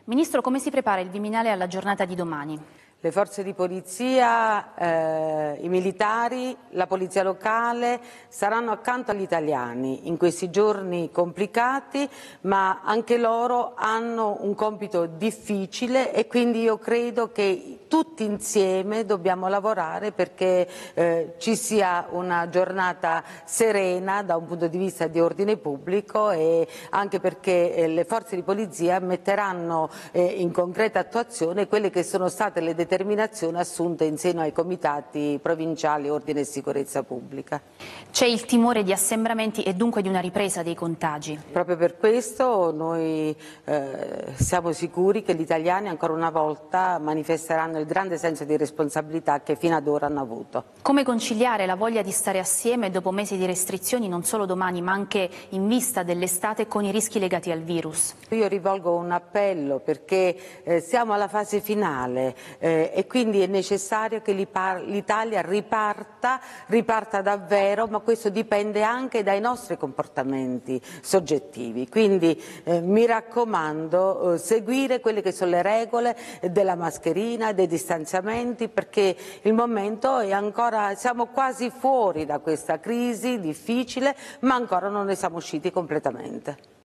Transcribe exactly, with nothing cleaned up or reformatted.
Ministro, come si prepara il Viminale alla giornata di domani? Le forze di polizia, eh, i militari, la polizia locale saranno accanto agli italiani in questi giorni complicati, ma anche loro hanno un compito difficile e quindi io credo che tutti insieme dobbiamo lavorare perché eh, ci sia una giornata serena da un punto di vista di ordine pubblico e anche perché eh, le forze di polizia metteranno eh, in concreta attuazione quelle che sono state le determinazioni determinazioni assunte in seno ai comitati provinciali ordine e sicurezza pubblica. C'è il timore di assembramenti e dunque di una ripresa dei contagi? Proprio per questo noi eh, siamo sicuri che gli italiani ancora una volta manifesteranno il grande senso di responsabilità che fino ad ora hanno avuto. Come conciliare la voglia di stare assieme dopo mesi di restrizioni non solo domani ma anche in vista dell'estate con i rischi legati al virus? Io rivolgo un appello perché eh, siamo alla fase finale eh, e quindi è necessario che l'Italia riparta, riparta davvero, ma questo dipende anche dai nostri comportamenti soggettivi. Quindi eh, mi raccomando, eh, seguire quelle che sono le regole della mascherina, dei distanziamenti, perché il momento è ancora, siamo quasi fuori da questa crisi difficile, ma ancora non ne siamo usciti completamente.